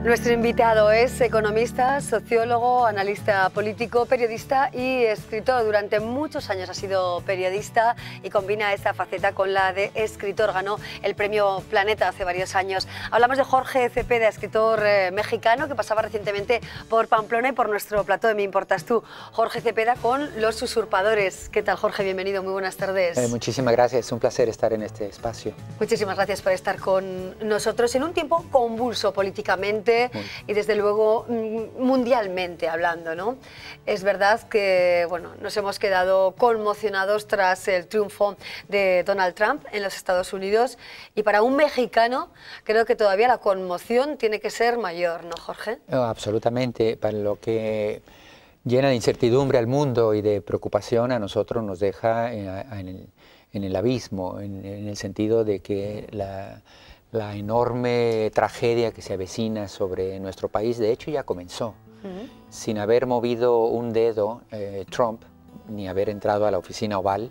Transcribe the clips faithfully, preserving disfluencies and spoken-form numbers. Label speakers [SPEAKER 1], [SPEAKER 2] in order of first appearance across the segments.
[SPEAKER 1] Nuestro invitado es economista, sociólogo, analista político, periodista y escritor. Durante muchos años ha sido periodista y combina esta faceta con la de escritor. Ganó el premio Planeta hace varios años. Hablamos de Jorge Cepeda, escritor eh, mexicano que pasaba recientemente por Pamplona y por nuestro plató de Me Importas Tú. Jorge Cepeda con Los Usurpadores. ¿Qué tal, Jorge? Bienvenido, muy buenas tardes.
[SPEAKER 2] Eh, muchísimas gracias, es un placer estar en este espacio.
[SPEAKER 1] Muchísimas gracias por estar con nosotros en un tiempo convulso políticamente y desde luego mundialmente hablando, ¿no? Es verdad que bueno, nos hemos quedado conmocionados tras el triunfo de Donald Trump en los Estados Unidos y para un mexicano creo que todavía la conmoción tiene que ser mayor, ¿no, Jorge?
[SPEAKER 2] No, absolutamente, para lo que llena de incertidumbre al mundo y de preocupación a nosotros nos deja en, en, el, en el abismo, en, en el sentido de que la... La enorme tragedia que se avecina sobre nuestro país, de hecho, ya comenzó. Uh-huh. Sin haber movido un dedo eh, Trump, ni haber entrado a la oficina oval,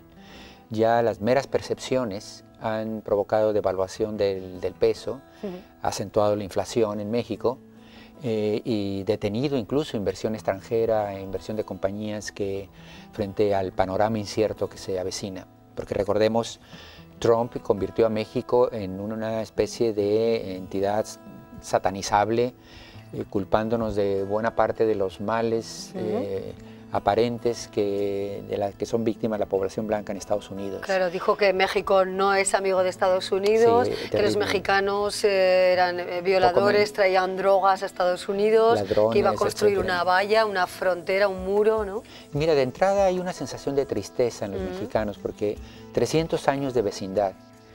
[SPEAKER 2] ya las meras percepciones han provocado devaluación del, del peso, uh-huh. acentuado la inflación en México eh, y detenido incluso inversión extranjera, inversión de compañías que frente al panorama incierto que se avecina. Porque recordemos, Trump convirtió a México en una especie de entidad satanizable, eh, culpándonos de buena parte de los males uh-huh. eh, aparentes que, de las que son víctimas la población blanca en Estados Unidos.
[SPEAKER 1] Claro, dijo que México no es amigo de Estados Unidos, sí, que los mexicanos eh, eran eh, violadores, traían drogas a Estados Unidos, ladrones, que iba a construir etcétera. Una valla, una frontera, un muro, ¿no?
[SPEAKER 2] Mira, de entrada hay una sensación de tristeza en los uh-huh. mexicanos, porque trescientos años de vecindad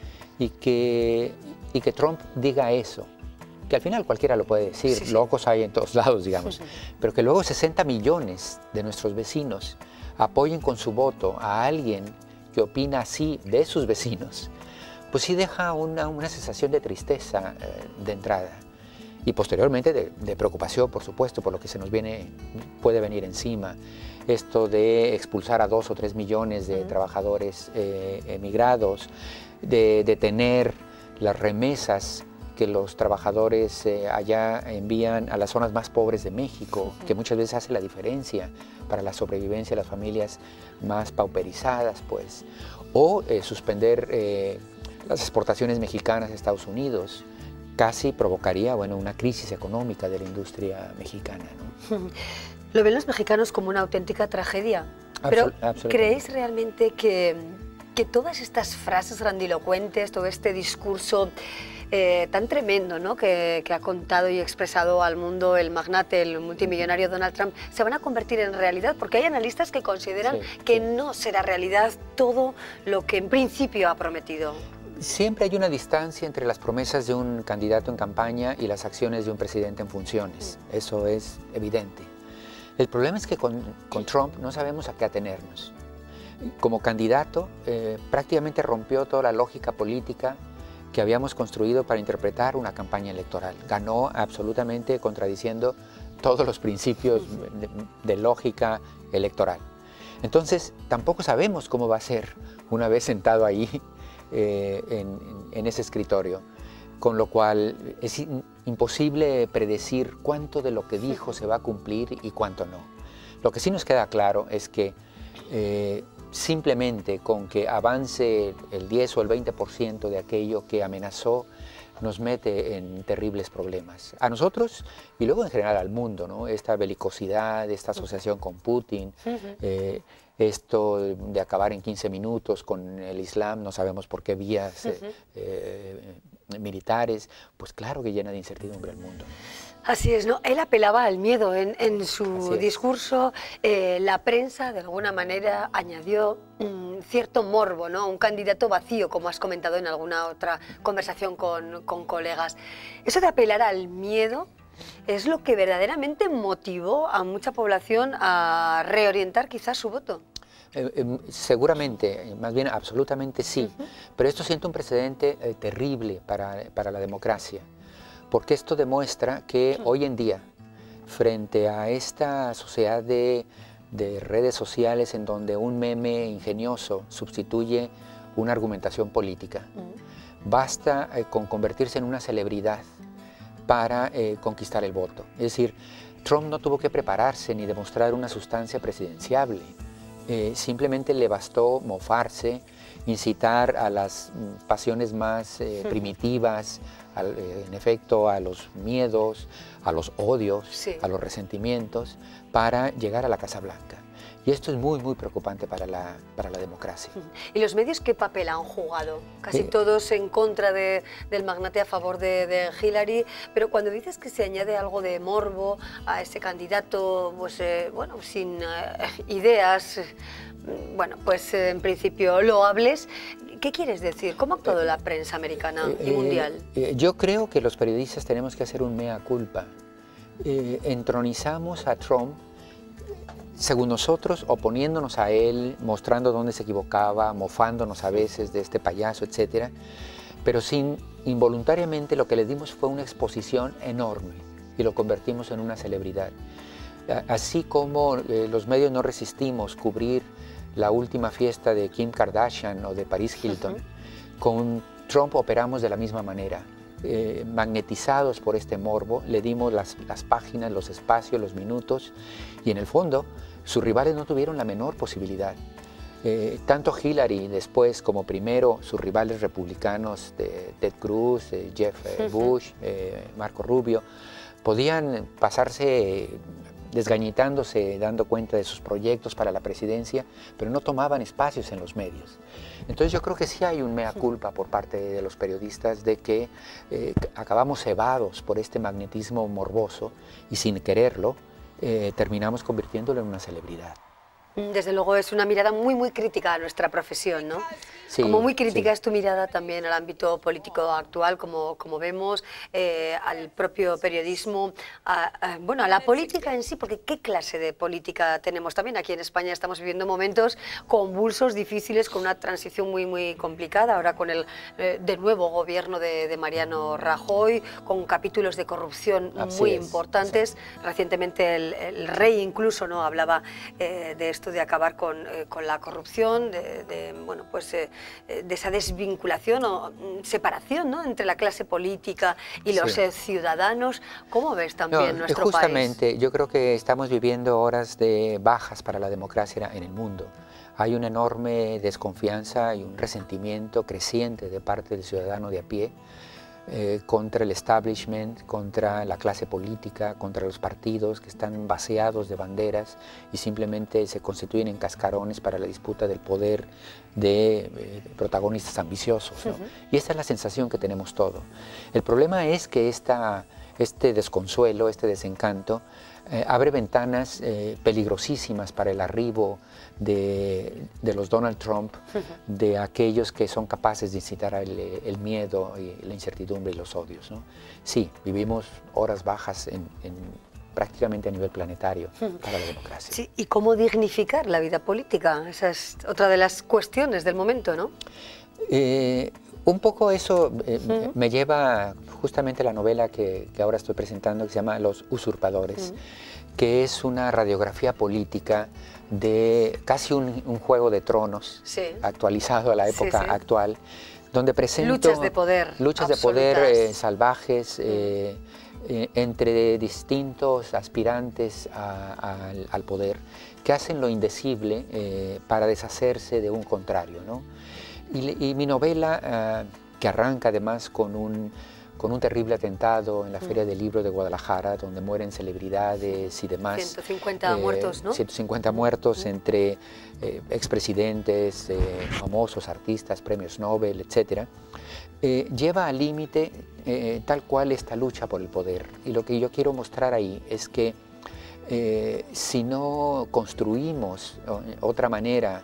[SPEAKER 2] y que, y que Trump diga eso, que al final cualquiera lo puede decir, sí, sí. locos hay en todos lados, digamos, sí, sí. pero que luego sesenta millones de nuestros vecinos apoyen con su voto a alguien que opina así de sus vecinos, pues sí deja una, una sensación de tristeza eh, de entrada y posteriormente de, de preocupación, por supuesto, por lo que se nos viene, puede venir encima. Esto de expulsar a dos o tres millones de uh-huh. trabajadores eh, emigrados, de detener las remesas que los trabajadores eh, allá envían a las zonas más pobres de México, uh-huh. que muchas veces hace la diferencia para la sobrevivencia de las familias más pauperizadas, pues. O eh, suspender eh, las exportaciones mexicanas a Estados Unidos, casi provocaría, bueno, una crisis económica de la industria mexicana, ¿no?
[SPEAKER 1] ¿Lo ven los mexicanos como una auténtica tragedia? Pero
[SPEAKER 2] Absol-
[SPEAKER 1] ¿creéis realmente que, que todas estas frases grandilocuentes, todo este discurso eh, tan tremendo, ¿no? que, que ha contado y expresado al mundo el magnate, el multimillonario Donald Trump, se van a convertir en realidad? Porque hay analistas que consideran sí, que sí. no será realidad todo lo que en principio ha prometido.
[SPEAKER 2] Siempre hay una distancia entre las promesas de un candidato en campaña y las acciones de un presidente en funciones. Mm. Eso es evidente. El problema es que con, con Trump no sabemos a qué atenernos. Como candidato, eh, prácticamente rompió toda la lógica política que habíamos construido para interpretar una campaña electoral. Ganó absolutamente contradiciendo todos los principios de, de lógica electoral. Entonces, tampoco sabemos cómo va a ser una vez sentado ahí eh, en, en ese escritorio. Con lo cual es in, imposible predecir cuánto de lo que dijo se va a cumplir y cuánto no. Lo que sí nos queda claro es que eh, simplemente con que avance el diez o el veinte por ciento de aquello que amenazó nos mete en terribles problemas. A nosotros y luego en general al mundo, ¿no? Esta belicosidad, esta asociación con Putin, eh, esto de acabar en quince minutos con el Islam, no sabemos por qué vías eh, eh, militares, pues claro que llena de incertidumbre el mundo.
[SPEAKER 1] Así es, ¿no? Él apelaba al miedo en, en su discurso. Eh, la prensa, de alguna manera, añadió un cierto morbo, ¿no? Un candidato vacío, como has comentado en alguna otra conversación con, con colegas. Eso de apelar al miedo es lo que verdaderamente motivó a mucha población a reorientar quizás su voto.
[SPEAKER 2] Eh, eh, seguramente, más bien absolutamente sí, uh-huh. pero esto siente un precedente eh, terrible para, para la democracia, porque esto demuestra que uh-huh. hoy en día, frente a esta sociedad de, de redes sociales en donde un meme ingenioso sustituye una argumentación política, uh-huh. basta eh, con convertirse en una celebridad para eh, conquistar el voto. Es decir, Trump no tuvo que prepararse ni demostrar una sustancia presidenciable. Eh, simplemente le bastó mofarse, incitar a las pasiones más eh, primitivas, al, eh, en efecto a los miedos, a los odios, sí. a los resentimientos, para llegar a la Casa Blanca. Y esto es muy, muy preocupante para la, para la democracia.
[SPEAKER 1] ¿Y los medios qué papel han jugado? Casi
[SPEAKER 2] eh,
[SPEAKER 1] todos en contra de, del magnate, a favor de, de Hillary, pero cuando dices que se añade algo de morbo a ese candidato, pues eh, bueno, sin eh, ideas, eh, bueno, pues eh, en principio loables, ¿qué quieres decir? ¿Cómo ha actuado la prensa americana
[SPEAKER 2] eh,
[SPEAKER 1] y mundial?
[SPEAKER 2] Eh, yo creo que los periodistas tenemos que hacer un mea culpa. Eh, entronizamos a Trump, según nosotros, oponiéndonos a él, mostrando dónde se equivocaba, mofándonos a veces de este payaso, etcétera, pero sin, involuntariamente lo que le dimos fue una exposición enorme y lo convertimos en una celebridad. Así como eh, los medios no resistimos cubrir la última fiesta de Kim Kardashian o de Paris Hilton, uh-huh. con Trump operamos de la misma manera. Eh, magnetizados por este morbo, le dimos las, las páginas, los espacios, los minutos, y en el fondo sus rivales no tuvieron la menor posibilidad. Eh, tanto Hillary después como primero sus rivales republicanos, de Ted Cruz, eh, Jeff eh, Bush, eh, Marco Rubio, podían pasarse desgañitándose, dando cuenta de sus proyectos para la presidencia, pero no tomaban espacios en los medios. Entonces yo creo que sí hay un mea culpa por parte de los periodistas de que eh, acabamos cebados por este magnetismo morboso y sin quererlo eh, terminamos convirtiéndolo en una celebridad.
[SPEAKER 1] Desde luego es una mirada muy, muy crítica a nuestra profesión, ¿no? Sí, como muy crítica sí. es tu mirada también al ámbito político actual, como, como vemos, eh, al propio periodismo, a, a, bueno, a la política en sí, porque ¿qué clase de política tenemos? También aquí en España estamos viviendo momentos convulsos, difíciles, con una transición muy, muy complicada, ahora con el, eh, de nuevo, gobierno de, de Mariano Rajoy, con capítulos de corrupción Así muy es. importantes. Sí. Recientemente el, el rey incluso no hablaba eh, de esto, de acabar con, eh, con la corrupción, de, de, bueno, pues, eh, de esa desvinculación o separación, ¿no?, entre la clase política y los sí. eh, ciudadanos. ¿Cómo ves también
[SPEAKER 2] no,
[SPEAKER 1] nuestro
[SPEAKER 2] justamente,
[SPEAKER 1] país?
[SPEAKER 2] Yo creo que estamos viviendo horas de bajas para la democracia en el mundo. Hay una enorme desconfianza y un resentimiento creciente de parte del ciudadano de a pie Eh, contra el establishment, contra la clase política, contra los partidos que están vaciados de banderas y simplemente se constituyen en cascarones para la disputa del poder de eh, protagonistas ambiciosos, ¿no? Uh-huh. Y esa es la sensación que tenemos todos. El problema es que esta, este desconsuelo, este desencanto, eh, abre ventanas eh, peligrosísimas para el arribo de, de los Donald Trump, uh-huh. de aquellos que son capaces de incitar el, el miedo y la incertidumbre y los odios, ¿no? Sí, vivimos horas bajas en, en, prácticamente a nivel planetario uh-huh. para la democracia.
[SPEAKER 1] Sí, ¿y cómo dignificar la vida política? Esa es otra de las cuestiones del momento, ¿no?
[SPEAKER 2] Eh, un poco eso eh, uh-huh. me lleva justamente a la novela que, que ahora estoy presentando, que se llama Los Usurpadores, uh-huh. que es una radiografía política de casi un, un juego de tronos sí. actualizado a la época sí, sí. actual, donde presento
[SPEAKER 1] luchas de poder,
[SPEAKER 2] luchas de poder eh, salvajes eh, eh, entre distintos aspirantes a, a, al, al poder, que hacen lo indecible eh, para deshacerse de un contrario, ¿no? Y, y mi novela, uh, que arranca además con un, con un terrible atentado en la Feria del Libro de Guadalajara, donde mueren celebridades y demás.
[SPEAKER 1] ciento cincuenta eh, muertos, ¿no?
[SPEAKER 2] ciento cincuenta muertos uh-huh. entre eh, expresidentes, eh, famosos, artistas, premios Nobel, etcétera. Eh, lleva al límite eh, tal cual esta lucha por el poder. Y lo que yo quiero mostrar ahí es que eh, si no construimos otra manera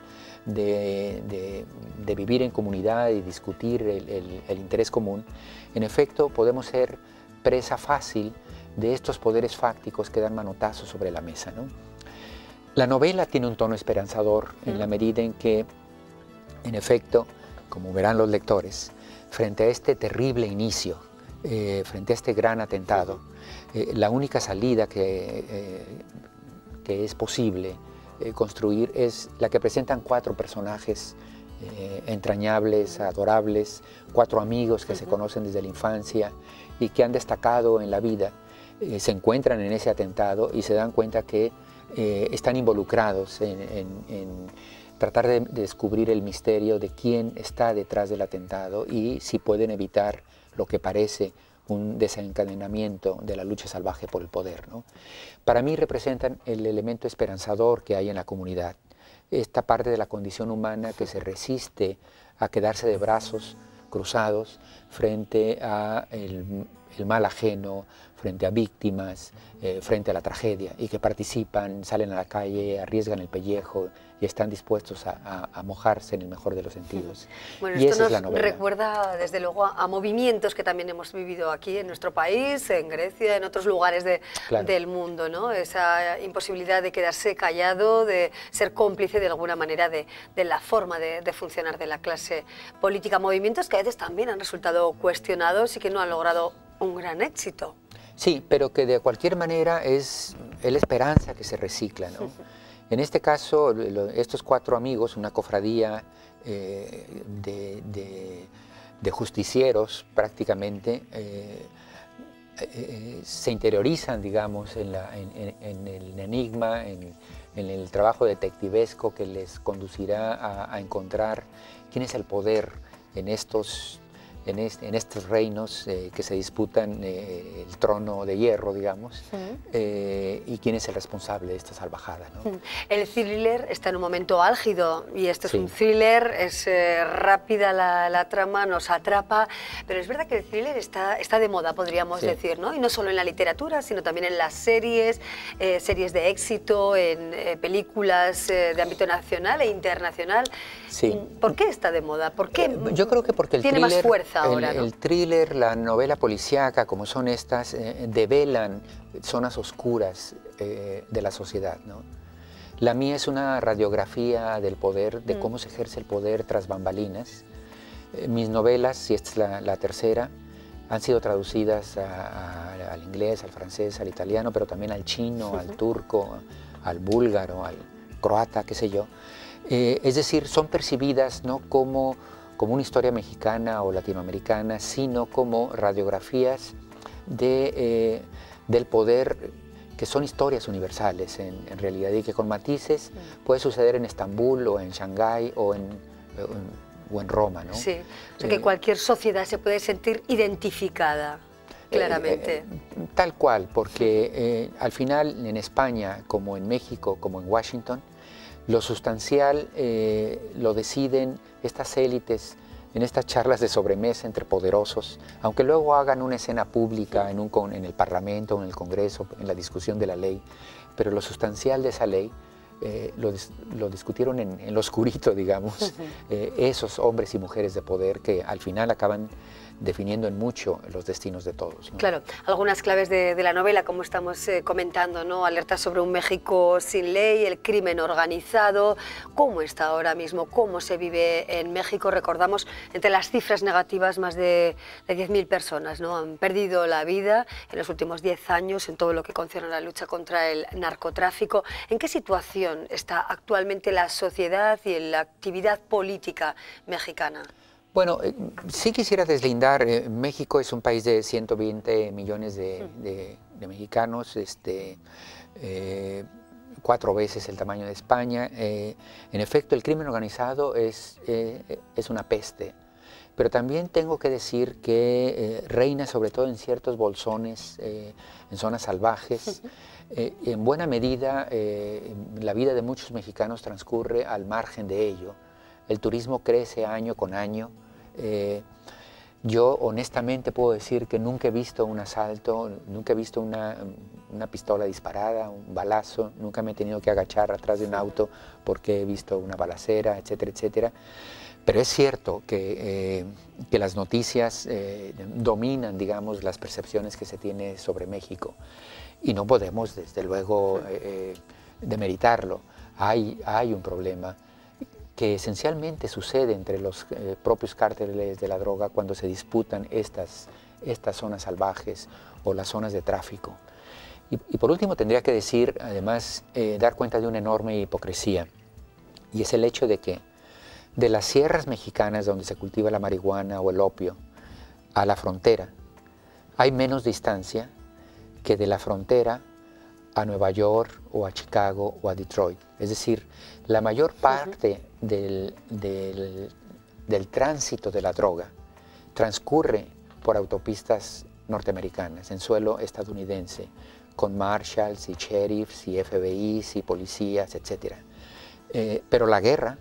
[SPEAKER 2] De, de, de vivir en comunidad y discutir el, el, el interés común, en efecto podemos ser presa fácil de estos poderes fácticos que dan manotazos sobre la mesa, ¿no? La novela tiene un tono esperanzador mm. en la medida en que, en efecto, como verán los lectores, frente a este terrible inicio, eh, frente a este gran atentado, eh, la única salida que, eh, que es posible construir es la que presentan cuatro personajes eh, entrañables, adorables, cuatro amigos que uh-huh. se conocen desde la infancia y que han destacado en la vida, eh, se encuentran en ese atentado y se dan cuenta que eh, están involucrados en, en, en tratar de descubrir el misterio de quién está detrás del atentado y si pueden evitar lo que parece un desencadenamiento de la lucha salvaje por el poder, ¿no? Para mí representan el elemento esperanzador que hay en la comunidad, esta parte de la condición humana que se resiste a quedarse de brazos cruzados frente a el, el mal ajeno, frente a víctimas, eh, frente a la tragedia, y que participan, salen a la calle, arriesgan el pellejo y están dispuestos a, a, a mojarse en el mejor de los sentidos.
[SPEAKER 1] Bueno,
[SPEAKER 2] y
[SPEAKER 1] esto
[SPEAKER 2] esa
[SPEAKER 1] nos
[SPEAKER 2] es la novela.
[SPEAKER 1] Recuerda desde luego a, a movimientos que también hemos vivido aquí en nuestro país, en Grecia, en otros lugares de, claro. del mundo, ¿no? Esa imposibilidad de quedarse callado, de ser cómplice de alguna manera de, de la forma de, de funcionar de la clase política. Movimientos que a veces también han resultado cuestionados y que no han logrado un gran éxito.
[SPEAKER 2] Sí, pero que de cualquier manera es, es la esperanza que se recicla, ¿no? En este caso, lo, estos cuatro amigos, una cofradía eh, de, de, de justicieros prácticamente, eh, eh, se interiorizan, digamos, en, la, en, en, en el enigma, en, en el trabajo detectivesco que les conducirá a, a encontrar quién es el poder en estos En, este, en estos reinos eh, que se disputan eh, el trono de hierro, digamos, uh-huh. eh, y quién es el responsable de esta salvajada, ¿no?
[SPEAKER 1] Uh-huh. El thriller está en un momento álgido y este
[SPEAKER 2] sí.
[SPEAKER 1] es un thriller, es eh, rápida la, la trama, nos atrapa, pero es verdad que el thriller está, está de moda, podríamos sí. decir, ¿no? Y no solo en la literatura, sino también en las series, eh, series de éxito, en eh, películas eh, de ámbito nacional e internacional.
[SPEAKER 2] Sí.
[SPEAKER 1] ¿Por qué está de moda? ¿Por qué
[SPEAKER 2] eh, yo creo que porque el
[SPEAKER 1] tiene
[SPEAKER 2] thriller,
[SPEAKER 1] más fuerza? Ahora,
[SPEAKER 2] el,
[SPEAKER 1] ¿no?
[SPEAKER 2] el thriller, la novela policíaca, como son estas, eh, develan zonas oscuras eh, de la sociedad, ¿no? La mía es una radiografía del poder, de mm. cómo se ejerce el poder tras bambalinas. Eh, mis novelas, y esta es la, la tercera, han sido traducidas a, a, al inglés, al francés, al italiano, pero también al chino, uh-huh. al turco, al búlgaro, al croata, qué sé yo. Eh, es decir, son percibidas no como como una historia mexicana o latinoamericana, sino como radiografías de, eh, del poder, que son historias universales en, en realidad, y que con matices mm. puede suceder en Estambul o en Shanghái o en, o en, o en Roma, ¿no?
[SPEAKER 1] Sí, o sea que eh, cualquier sociedad se puede sentir identificada, claramente.
[SPEAKER 2] Eh, eh, tal cual, porque eh, al final en España, como en México, como en Washington, lo sustancial eh, lo deciden estas élites en estas charlas de sobremesa entre poderosos, aunque luego hagan una escena pública en, un, en el Parlamento, en el Congreso, en la discusión de la ley, pero lo sustancial de esa ley eh, lo, lo discutieron en, en lo oscurito, digamos, uh-huh. eh, esos hombres y mujeres de poder que al final acaban definiendo en mucho los destinos de todos, ¿no?
[SPEAKER 1] Claro, algunas claves de, de la novela, como estamos eh, comentando, ¿no? Alerta sobre un México sin ley, el crimen organizado, cómo está ahora mismo, cómo se vive en México. Recordamos, entre las cifras negativas, más de, de diez mil personas, ¿no? Han perdido la vida en los últimos diez años en todo lo que concierne a la lucha contra el narcotráfico. ¿En qué situación está actualmente la sociedad y la actividad política mexicana?
[SPEAKER 2] Bueno, eh, sí quisiera deslindar, eh, México es un país de ciento veinte millones de, de, de mexicanos, este, eh, cuatro veces el tamaño de España. Eh, en efecto, el crimen organizado es, eh, es una peste, pero también tengo que decir que eh, reina sobre todo en ciertos bolsones, eh, en zonas salvajes. Eh, en buena medida, eh, la vida de muchos mexicanos transcurre al margen de ello. El turismo crece año con año. Eh, yo honestamente puedo decir que nunca he visto un asalto, nunca he visto una, una pistola disparada, un balazo, nunca me he tenido que agachar atrás de un auto porque he visto una balacera, etcétera, etcétera. Pero es cierto que, eh, que las noticias eh, dominan, digamos, las percepciones que se tiene sobre México y no podemos, desde luego, eh, demeritarlo. Hay, hay un problema que esencialmente sucede entre los eh, propios cárteles de la droga cuando se disputan estas, estas zonas salvajes o las zonas de tráfico. Y, y por último tendría que decir, además, eh, dar cuenta de una enorme hipocresía, y es el hecho de que de las sierras mexicanas donde se cultiva la marihuana o el opio a la frontera, hay menos distancia que de la frontera a Nueva York o a Chicago o a Detroit. Es decir, la mayor parte uh-huh. del, del, del tránsito de la droga transcurre por autopistas norteamericanas, en suelo estadounidense, con marshals y sheriffs y F B Is y policías, etcétera. Eh, pero la guerra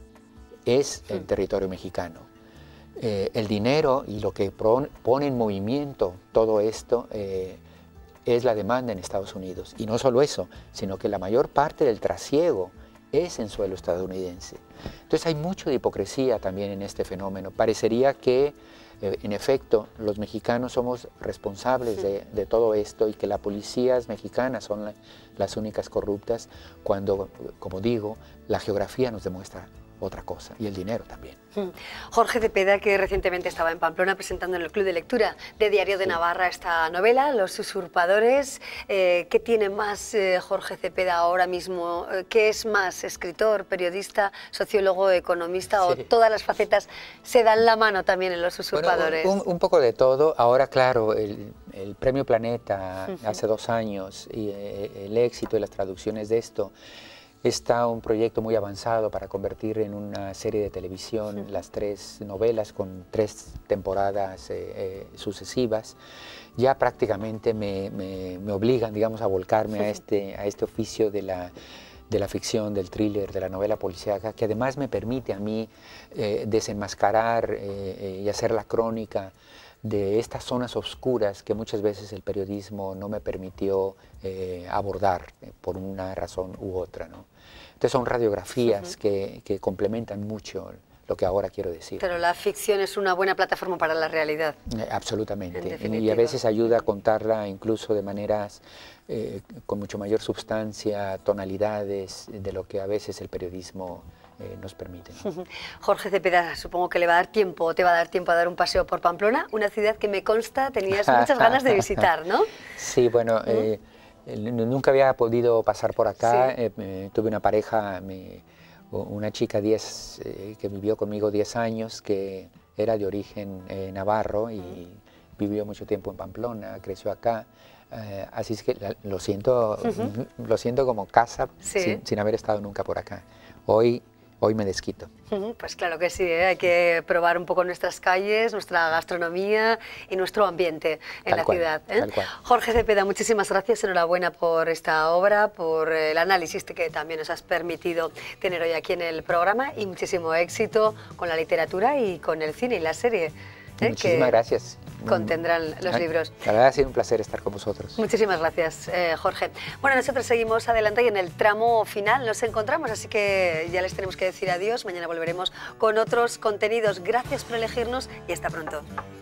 [SPEAKER 2] es en territorio mexicano. Eh, el dinero y lo que pone en movimiento todo esto eh, es la demanda en Estados Unidos. Y no solo eso, sino que la mayor parte del trasiego es en suelo estadounidense. Entonces hay mucho de hipocresía también en este fenómeno. Parecería que, eh, en efecto, los mexicanos somos responsables de, de todo esto y que las policías mexicanas son la, las únicas corruptas, cuando, como digo, la geografía nos demuestra otra cosa, y el dinero también.
[SPEAKER 1] Jorge Cepeda, que recientemente estaba en Pamplona presentando en el Club de Lectura de Diario de sí. Navarra esta novela, Los usurpadores. Eh, ¿Qué tiene más eh, Jorge Cepeda ahora mismo? ¿Qué es más? ¿Escritor, periodista, sociólogo, economista? Sí. ¿O todas las facetas se dan la mano también en Los usurpadores?
[SPEAKER 2] Bueno, un, un poco de todo. Ahora, claro, el, el Premio Planeta uh-huh. hace dos años y eh, el éxito y las traducciones de esto. Está un proyecto muy avanzado para convertir en una serie de televisión sí. las tres novelas con tres temporadas eh, eh, sucesivas. Ya prácticamente me, me, me obligan, digamos, a volcarme sí. a, este, a este oficio de la, de la ficción, del thriller, de la novela policíaca, que además me permite a mí eh, desenmascarar eh, eh, y hacer la crónica de estas zonas oscuras que muchas veces el periodismo no me permitió eh, abordar eh, por una razón u otra, ¿no? Entonces son radiografías uh-huh. que, que complementan mucho lo que ahora quiero decir.
[SPEAKER 1] Pero la ficción es una buena plataforma para la realidad.
[SPEAKER 2] Eh, absolutamente. Y a veces ayuda a contarla incluso de maneras eh, con mucho mayor substancia, tonalidades, de lo que a veces el periodismo Eh, nos permite, ¿no?
[SPEAKER 1] Jorge Cepeda, supongo que le va a dar tiempo, te va a dar tiempo a dar un paseo por Pamplona, una ciudad que me consta tenías muchas ganas de visitar, ¿no?
[SPEAKER 2] Sí, bueno, ¿Mm? eh, nunca había podido pasar por acá. Sí. Eh, tuve una pareja, me, una chica diez, eh, que vivió conmigo diez años, que era de origen eh, navarro y mm. vivió mucho tiempo en Pamplona, creció acá. Eh, así es que la, lo, siento, uh-huh. lo siento como casa, sí. sin, sin haber estado nunca por acá. Hoy Hoy me desquito.
[SPEAKER 1] Pues claro que sí, ¿eh? Hay que probar un poco nuestras calles, nuestra gastronomía y nuestro ambiente en
[SPEAKER 2] tal
[SPEAKER 1] la
[SPEAKER 2] cual,
[SPEAKER 1] ciudad. ¿eh?
[SPEAKER 2] Tal cual.
[SPEAKER 1] Jorge Cepeda, muchísimas gracias, enhorabuena por esta obra, por el análisis que también nos has permitido tener hoy aquí en el programa y muchísimo éxito con la literatura y con el cine y la serie. ¿eh?
[SPEAKER 2] Muchísimas
[SPEAKER 1] que
[SPEAKER 2] gracias.
[SPEAKER 1] Contendrán los libros.
[SPEAKER 2] La verdad ha sido un placer estar con vosotros.
[SPEAKER 1] Muchísimas gracias, eh, Jorge. Bueno, nosotros seguimos adelante y en el tramo final nos encontramos, así que ya les tenemos que decir adiós. Mañana volveremos con otros contenidos. Gracias por elegirnos y hasta pronto.